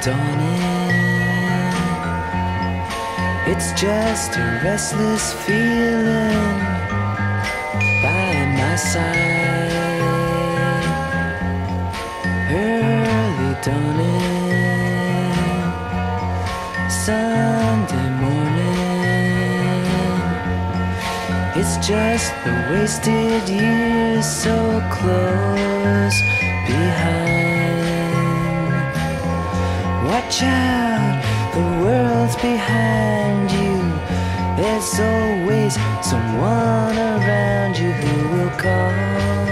dawning. It's just a restless feeling by my side. Early dawning, Sunday morning. It's just the wasted years so close behind. Watch out, the world's behind you. There's always someone around you who will call.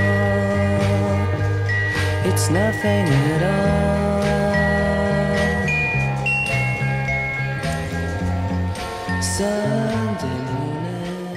It's nothing at all. Sunday morning.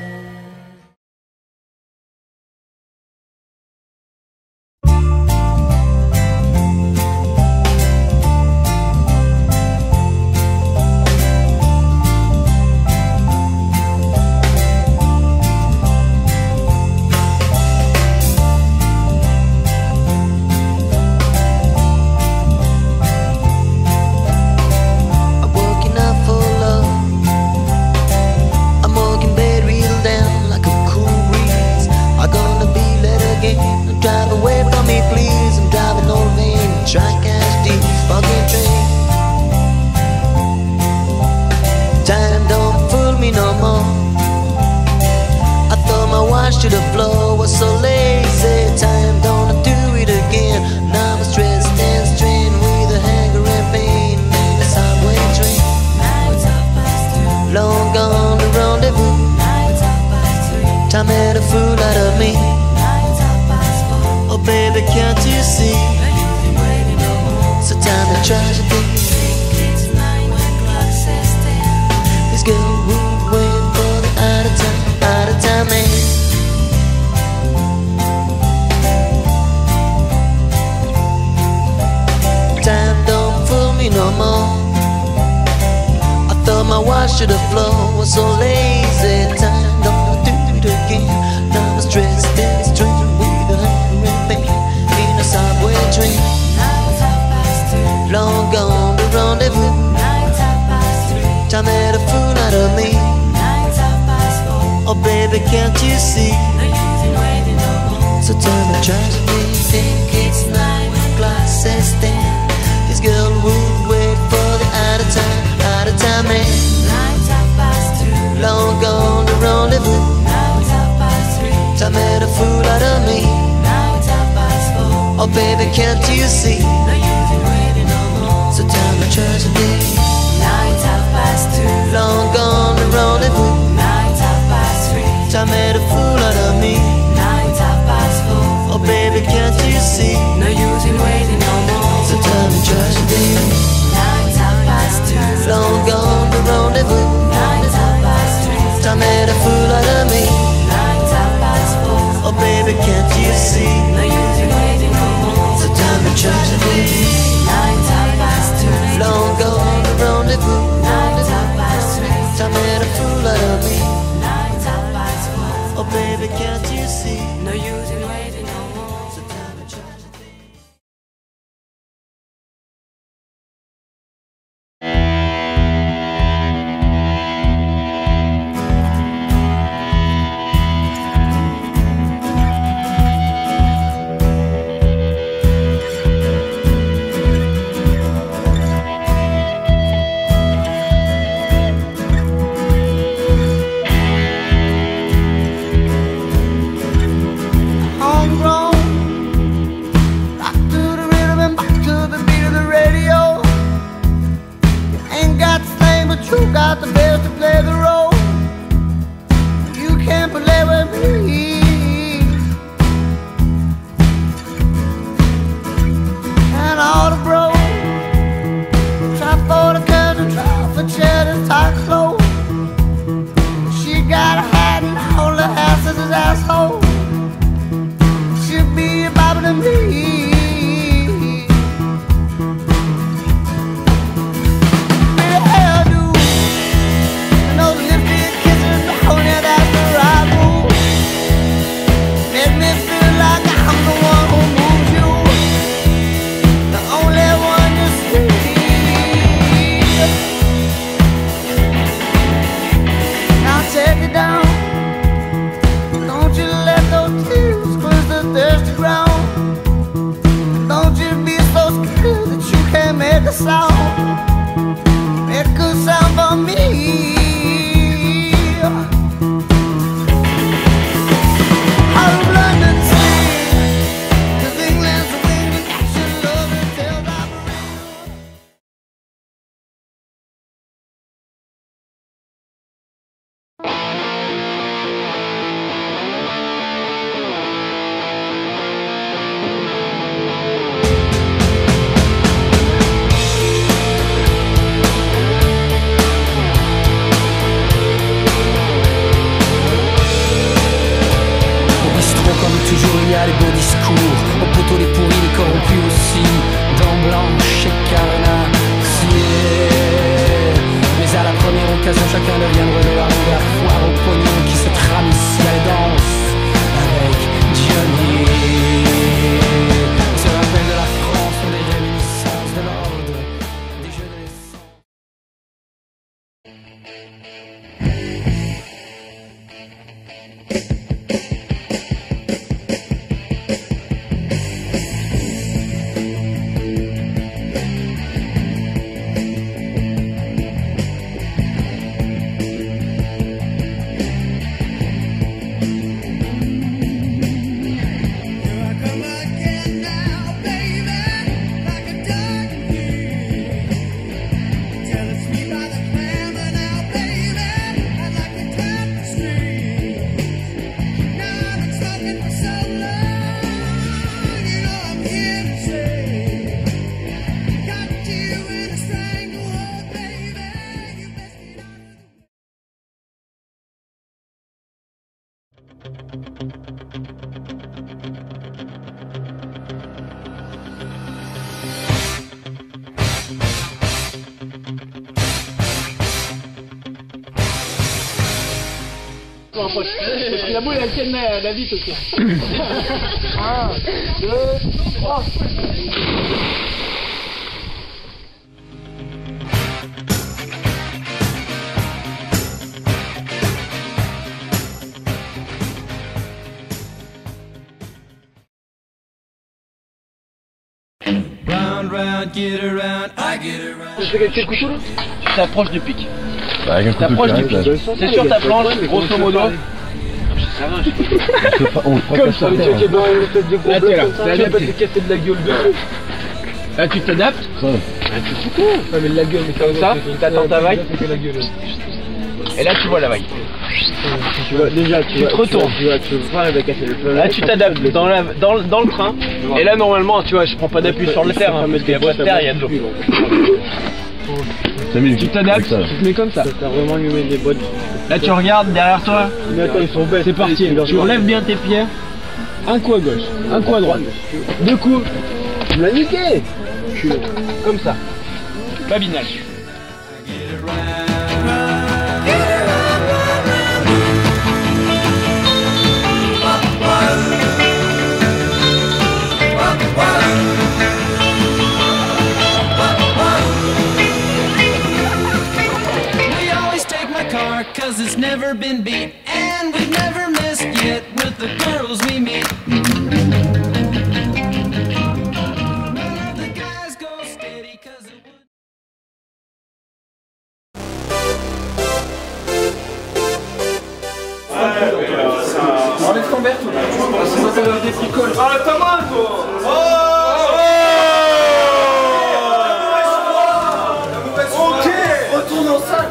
To the floor was so lazy. Time don't do it again. Now I'm stressed and strained with a hanger and pain in a subway train. Now it's 2:30. Long gone the rendezvous. Now it's 3:30. Time made a fool out of me. Now it's 4:30. Oh baby, can't you see? But you've been waiting no more. So time to tragedy. Think it's 9 when clock says 10. This girl would wait for the out of time man. Time don't fool me no more. I thought my watch to the floor was so lazy. Time don't do it again. Now I'm stressed and strained with a hunger and pain in a subway train. Now it's 2:30. Long gone the rendezvous. Now it's 3:30. Time made a fool out of me. Now it's 4:30. Oh baby, can't you see? No use in waiting no more. So tell me tragedy. Think it's 9 when clock says 10. This girl would wait for the out of time man. Now it's 2:30. Long gone the rendezvous. Now it's 3:30. Time made a fool out of me. Now it's 4:30. Oh baby, can't you see? No use in waiting no more. So tell me tragedy. Now it's 2:30. Long gone the rendezvous. Now it's 3:30. Time made a fool out of me. Now it's 4:30. Oh baby, can't you see? No use in waiting no more. So tell me tragedy. Now it's 2:30. Long gone the rendezvous. Now it's 3:30. Time made a fool out of me. Now it's 4:30. Oh baby, can't you see? No use in waiting no more. So tell me tragedy. Now it's 2:30. Long gone the rendezvous. Now it's 3:30. Time made a fool out of me. Now it's 4:30. Oh baby, can't you see? No use in waiting no more. So tell me tragedy. All song. Make a sound for me. I've learned to sing, 'cause England's the way we should love and tell our toujours il y a les beaux discours, au poteau les pourris, les corrompus aussi, dents blanches et carnassiers. Mais à la première occasion, chacun devient brevet à la foire au pognon qui se trame ici à la danse avec Johnny. On se rappelle de la France, des réminiscences de l'ordre, des jeux de l'essence. Parce que la boule elle tienne la vis aussi. 1, 2, 3. Round, round, get around, I get around. Tu fais quel couteau là? Tu t'approches du pic. Bah, avec un couteau T'approches du pic. C'est sur ta planche, grosso modo. on le fera Comme ça, là t'es là, là tu vas pas te casser de la gueule dessus. Là tu t'adaptes. Ça. Ah tu fous quoi? Ouais mais la gueule, mais comme ça, t'attends ta vague. Et là tu vois la vague. Tu vois, déjà, tu te retournes. Tu veux pas arriver à casser le feu. Là tu t'adaptes dans le train. Et là normalement, tu vois, je prends pas d'appui sur le terre, hein, parce qu'il y a pas de terre, il y a de l'eau. Tu t'adaptes, tu te mets comme ça. T'as vraiment mis des boîtes. Là tu regardes derrière toi. Mais attends, ils sont bêtes. C'est parti, tu relèves bien tes pieds. Un coup à gauche, un coup à droite. Deux coups. Tu me l'as niqué. Comme ça. Babinage. Cause it's never been beat, and we've never missed yet with the girls we meet. None of the guys go steady cause it would. Enlève ton verre, sinon ça va des petits cols. Arrête ta main, toi. Ok, retourne en salle.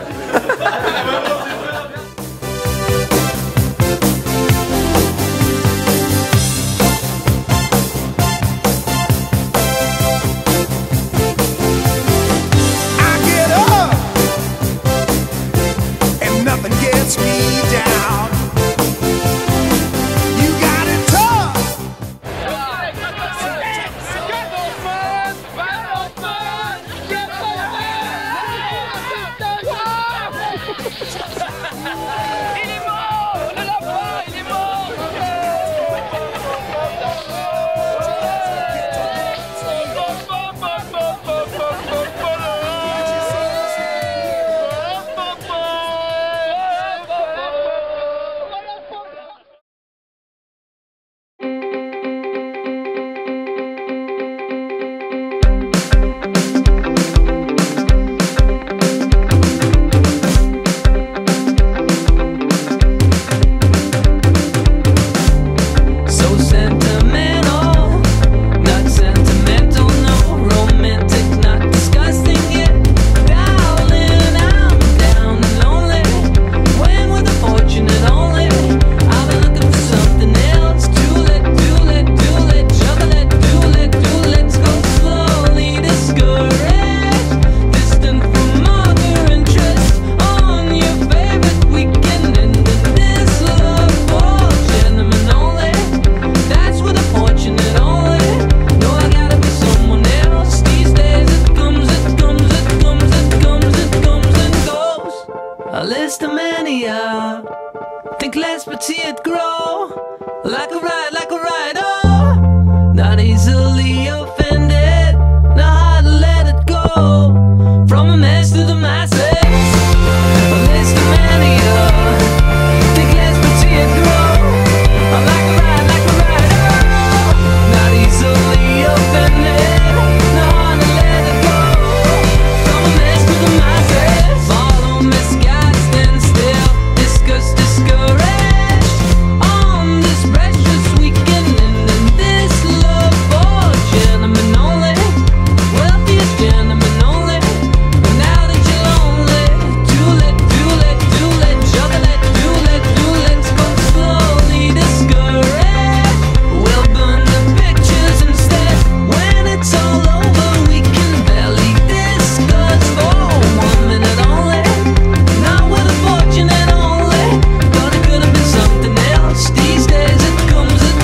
grow. Like a ride, oh. Not easily offended, not hard to let it go. From a mess to the masses, a list of many, think less but see it grow. Like a ride, oh. Not easily offended, not hard to let it go. From a mess to the masses, follow misguided, stand still, discuss, discouraged. On this precious weekend and in this love for gentlemen only, wealthiest gentlemen only. But now that you're lonely, too late, juggle it, let's go slowly, discouraged. We'll burn the pictures instead. When it's all over, we can barely discuss for 1 minute only. Not with a fortune and only, but it could have been something else. These days it comes and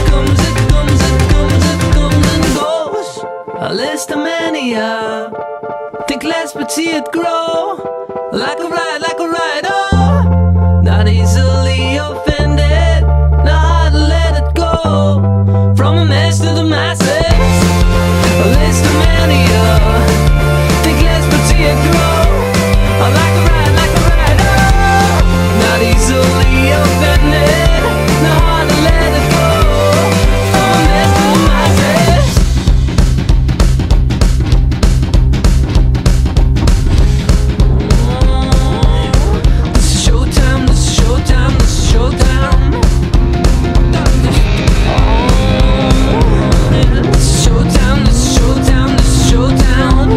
goes. A list of many, think less but see it grow. Like a ride, oh. Not easily offended, not hard to let it go. From a mess to the masses, a list of many, think less but see it grow. Like a ride, oh. Not easily offended, not hard to let it go. From a mess to the masses. This is showtime, this is showtime, this is showtime. This is showtime, this is showtime, this is showtime.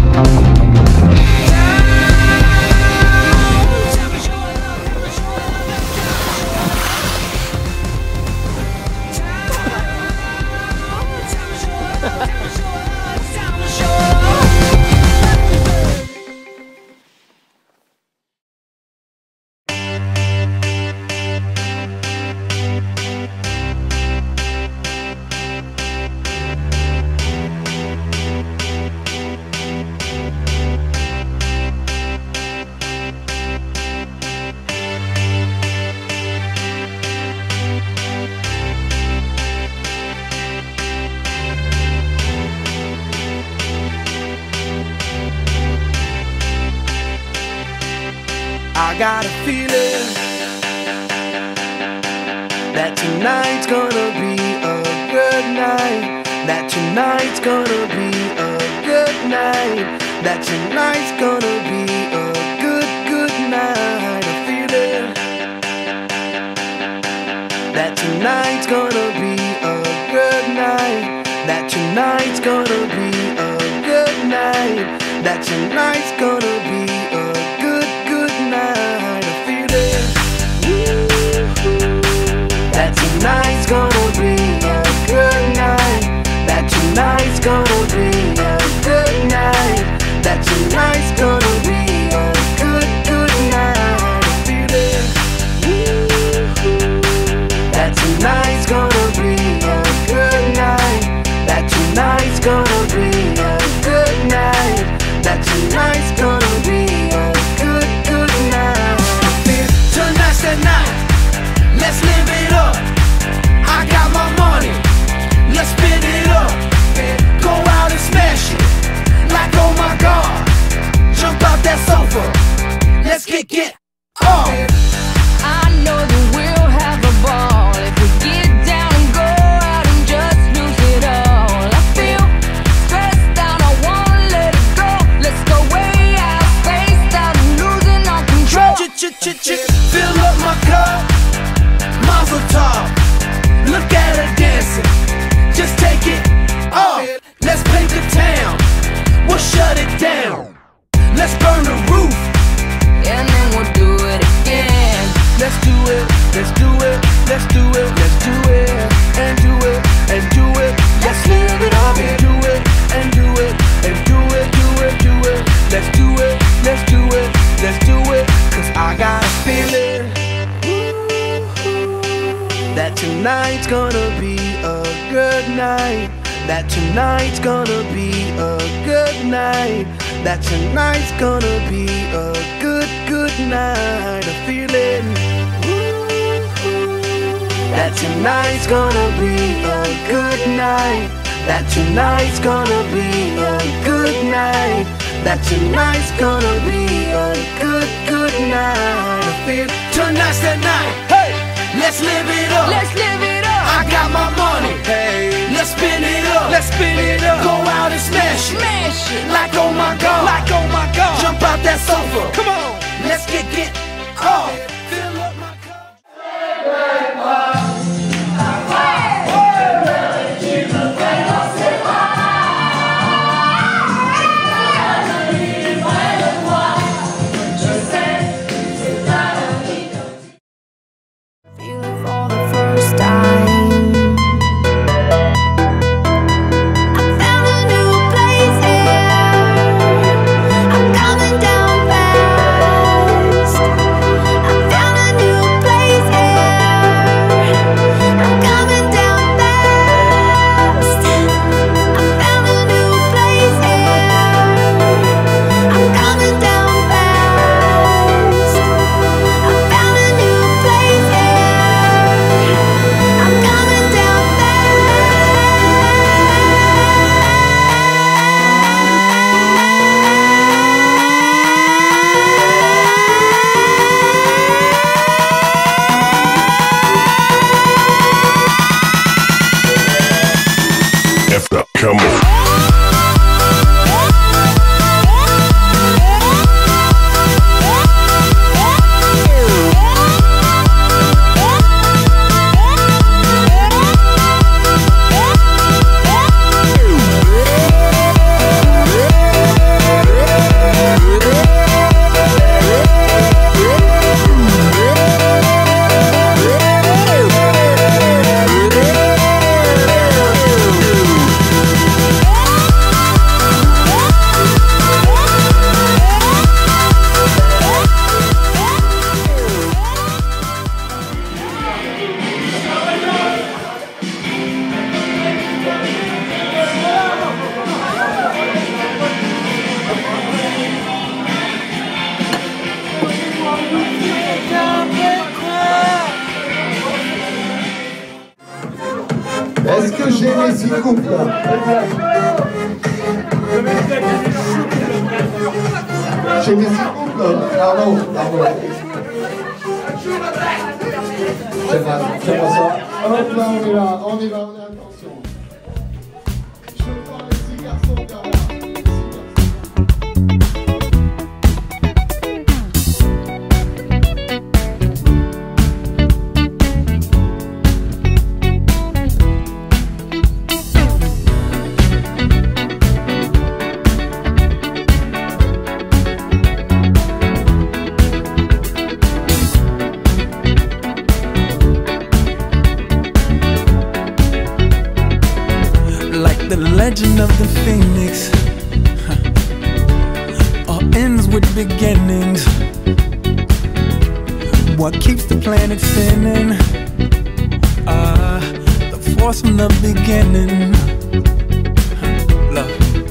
I got a feeling that tonight's gonna be a good night. That tonight's gonna be a good night. That tonight's gonna be a good night. A feeling that tonight's gonna be a good night. That tonight's gonna be a good night. That tonight's gonna be a good night. A feeling that tonight's gonna be a good night. That tonight's gonna be a good night. That tonight's gonna be a good night. A feeling that tonight's gonna be a good night. That tonight's gonna be a good night. That tonight's gonna be a good night. Tonight's the night, let's live it up. I got my money, let's spin it up. Go out and smash it, like oh my god. Jump out that sofa, let's kick it off. I know that we'll have a ball if we get down and go out and just lose it all. I feel stressed out, I wanna let it go. Let's go way out, spaced out and losing all control. Fill up my cup, Mazel tov. Look at her dancing, just take it off. Let's paint the town, we'll shut it down. Let's burn the roof, And then we'll do it again. let's do it, let's do it, let's do it, let's do it, and do it, and do it. Let's live it up and do it, and do it, and do it, do it, do it. Let's do it, let's do it, let's do it. Cause I got a feeling that tonight's gonna be a good night. That tonight's gonna be a good night. That tonight's gonna be a good night. A feeling That tonight's gonna be a good night. That tonight's gonna be a good night. That tonight's gonna be a good night. I feel tonight's the night. Hey, let's live it up. Let's live it up. I got my money. Hey, let's spin it up. Let's spin it up. Go out and smash it. Smash it. Like oh my god. Like oh my god. Jump out that sofa. Come on. Let's get off. Fill up my cup. Feel it for the first time. I found a new place here. I'm coming down fast. I found a new place here. I'm coming down fast. I found a new place here. I'm coming down fast. I found a new place here. I'm coming down F up, come on. Est-ce que j'ai mes 6 couples là? J'ai mes 6 couples là. Pardon, pardon. Fais-moi ça. Hop là, on est là, on est là, attention. Je vois les 6 garçons derrière. Like the legend of the phoenix, all ends with beginnings. What keeps the planet spinning? The force from the beginning. Love.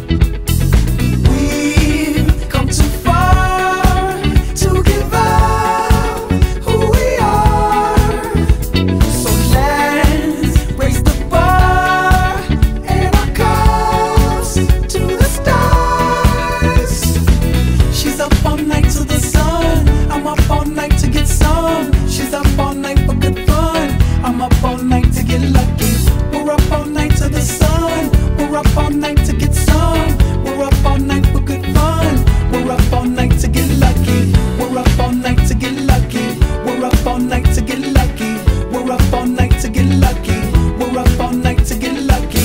We've come too far to give up who we are. So let's raise the bar and our cups to the stars. She's up all night to the sun. I'm up all night to get some. She's up all night for good fun. I'm up all night to get lucky. We're up all night to the sun. We're up all night to get some. We're up all night for good fun. We're up all night to get lucky. We're up all night to get lucky. We're up all night to get lucky. We're up all night to get lucky. We're up all night to get lucky.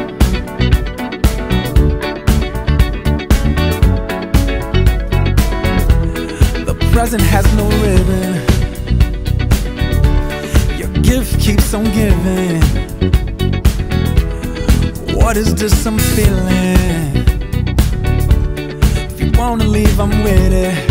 The present has no ribbon. Your gift keeps on giving. What is this I'm feeling? If you wanna leave, I'm with it.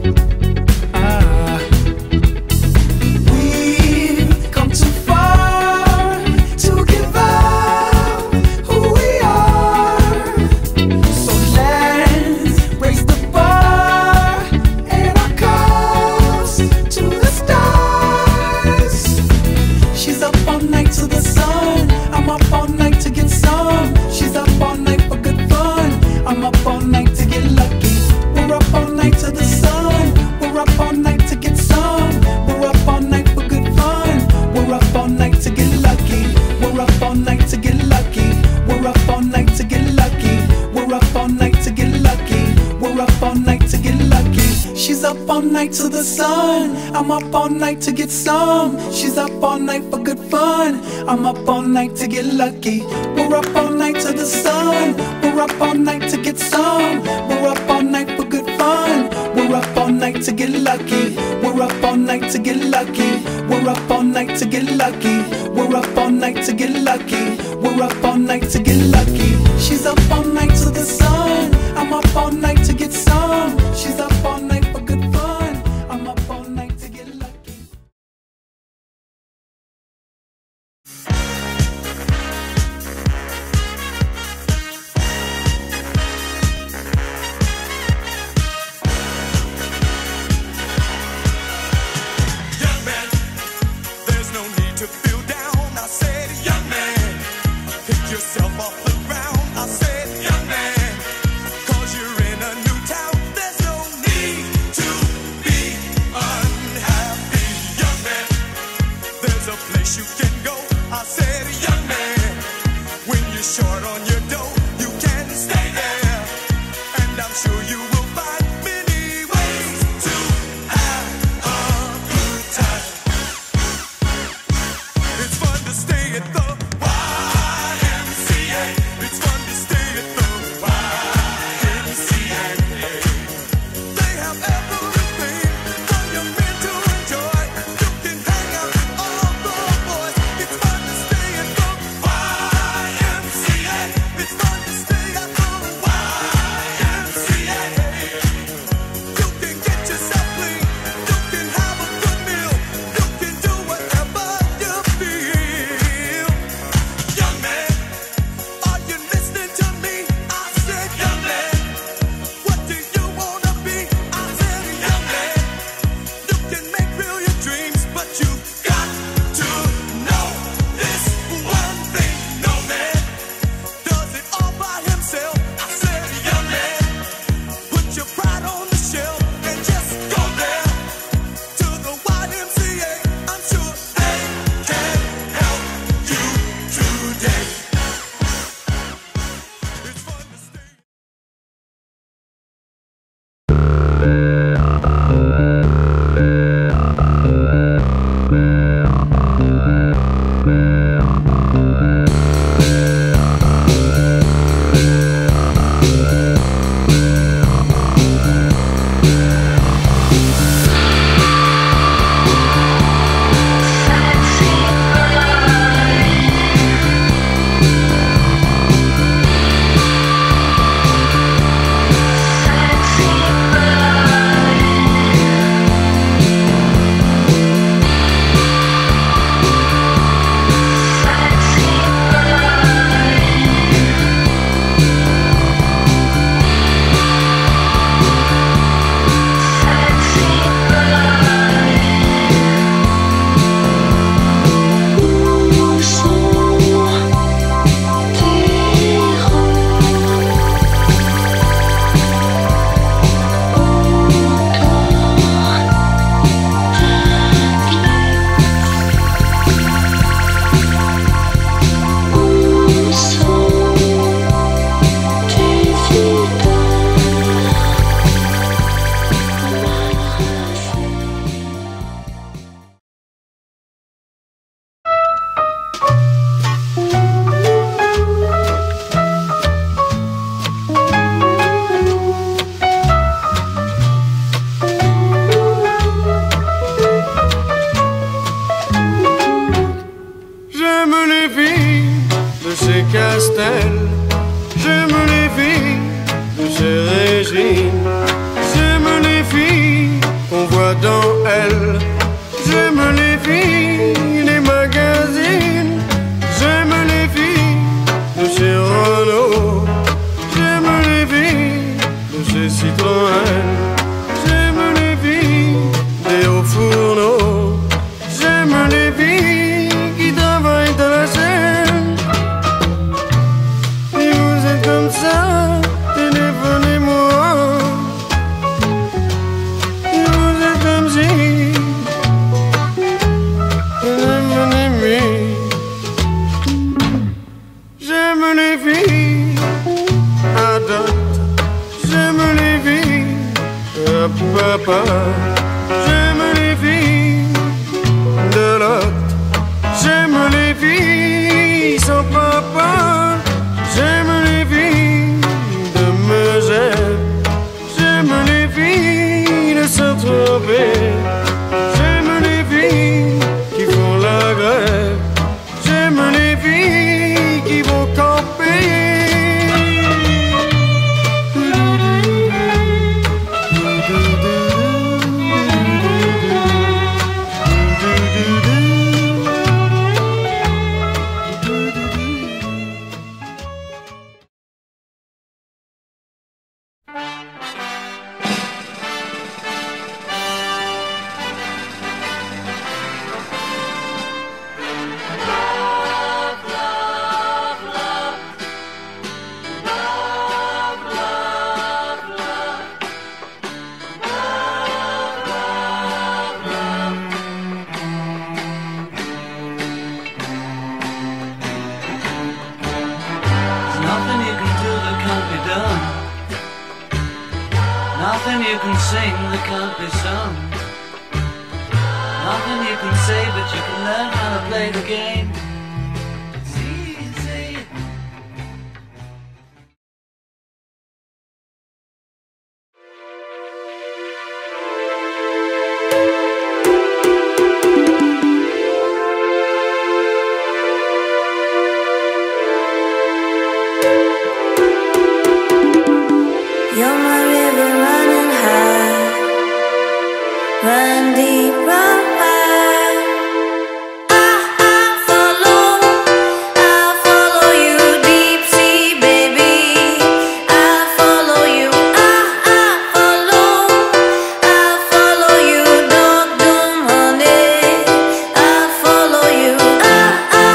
We've come too far to give up who we are. So let's raise the bar and our cups to the stars. She's up all night to the sun. I'm up all night to get some. She's up all night for good fun. I'm up all night to get lucky. We're up all night to the sun. We're up all night to get some. We're up all night for good fun. We're up all night to get lucky. We're up all night to get lucky. We're up all night to get lucky. We're up all night to get lucky. We're up all night to get lucky. She's up all night to the sun. I'm up all night to get some. She's up all night for good fun. I'm up all night to get lucky. We're up all night to the sun. We're up all night to get some. We're up all night for good fun. We're up all night to get lucky. We're up all night to get lucky. We're up all night to get lucky. We're up all night to get lucky. We're up all night to get lucky. She's up all night to the sun. I'm up all night to get some. She's up all night for good fun. I'm up all night to get lucky. Young man, there's no need to feel down. I said, young man, pick yourself off the ground. I said, young man, 'cause you're in a new town. There's no need to be unhappy. Young man, there's a place you can go. I said, young man, when you're short on your dough, you can stay there. And I'm sure you will find many ways to have a good time. It's fun to stay at the YMCA. It's fun to stay at the YMCA. They have everything for your men to enjoy. You can hang out with all the boys. It's fun to stay at the YMCA. It's fun to stay at the YMCA. You can get yourself clean. You can have a good meal. You can do whatever you feel. Young man, are you listening to me? I said, young man, what do you wanna be? I said, young man, you can make real your dreams, but you got to know this one thing. No man does it all by himself. I said, young man, put your pride on the shelf and just go there to the YMCA. I'm sure they can help you today. It's fun to stay. J'aime les filles de chez Castel, j'aime les filles de chez Régine, j'aime les filles qu'on voit dans elle, j'aime les filles des magazines, j'aime les filles de chez Renault, j'aime les filles de chez Citroën, j'aime les filles des hauts fourneaux, j'aime les filles qui travaillent papa. J'aime les filles de l'autre. J'aime les filles sans papa. J'aime les filles de Megève. J'aime les filles de Saint-Tropez. J'aime les filles qui font la grève. J'aime les filles qui vont camper. Nothing you can do that can't be done. Nothing you can sing that can't be sung. Nothing you can say, but you can learn how to play the game. It's easy. You're my river running high, run deep, run high. I follow you deep sea, baby. I follow you, I follow you, don't do money. I follow you, I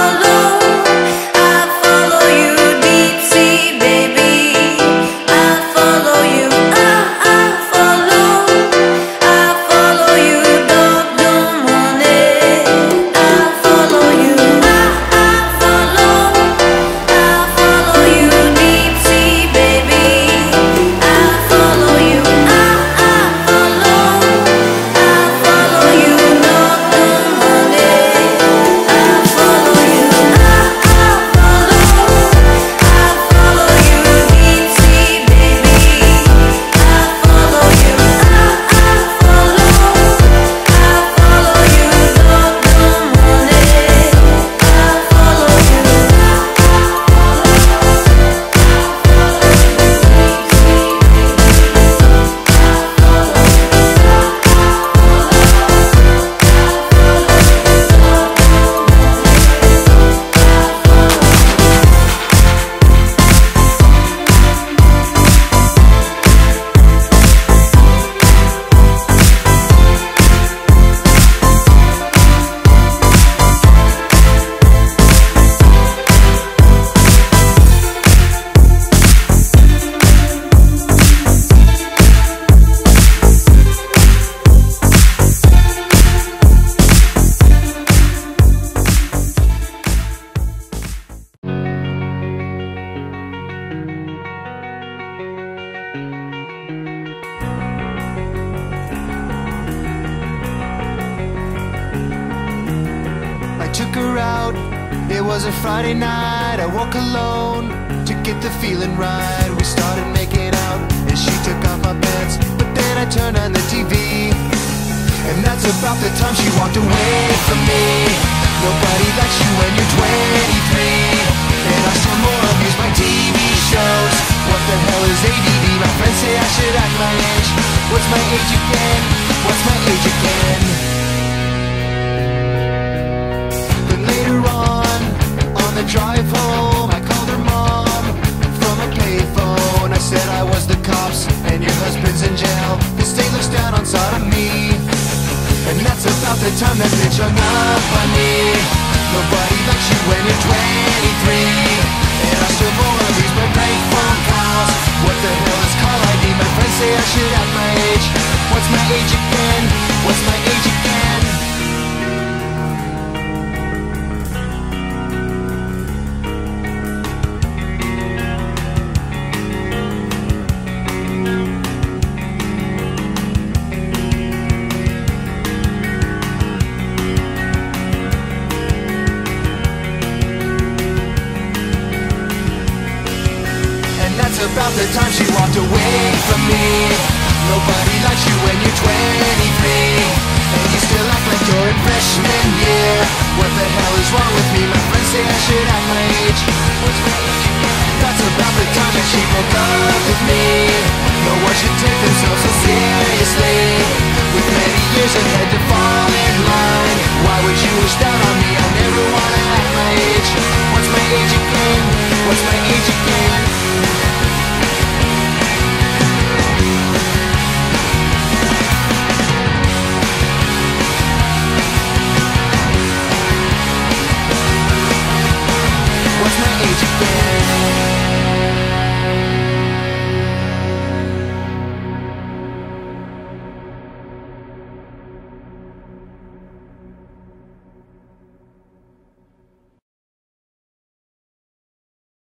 follow you deep sea, baby. I follow you, I follow you, don't do money. I follow you, I follow you deep sea, baby. I follow you, I follow you, don't do money. I follow you, follow you deep sea, baby. I follow you, follow you, don't do money. I follow you, I took her out, it was a Friday night. I woke alone to get the feeling right. We started making out and she took off my pants, but then I turned on the TV, and that's about the time she walked away from me. Nobody likes you when you're 23, and I still more abuse my TV shows. What the hell is ADD? My friends say I should act my age. What's my age again? What's my age again? Then later on the drive home, I called her mom from a payphone. I said I was the cops and your husband's in jail. The state looks down on sodomy, and that's about the time that bitch hung up on me. Nobody likes you when you're 23, and I still more of these prank phone calls. What the hell is call ID? My friends say I should act my age. What's my age again? What's my age again? about the time she walked away from me. Nobody likes you when you're 23, and you still act like you're in freshman year. What the hell is wrong with me? My friends say I should act my age. That's about the time that she broke up with me. No one should take themselves so seriously, with many years ahead to fall in line. Why would you wish that on me? I never wanna act my age. What's my age again? What's my age again?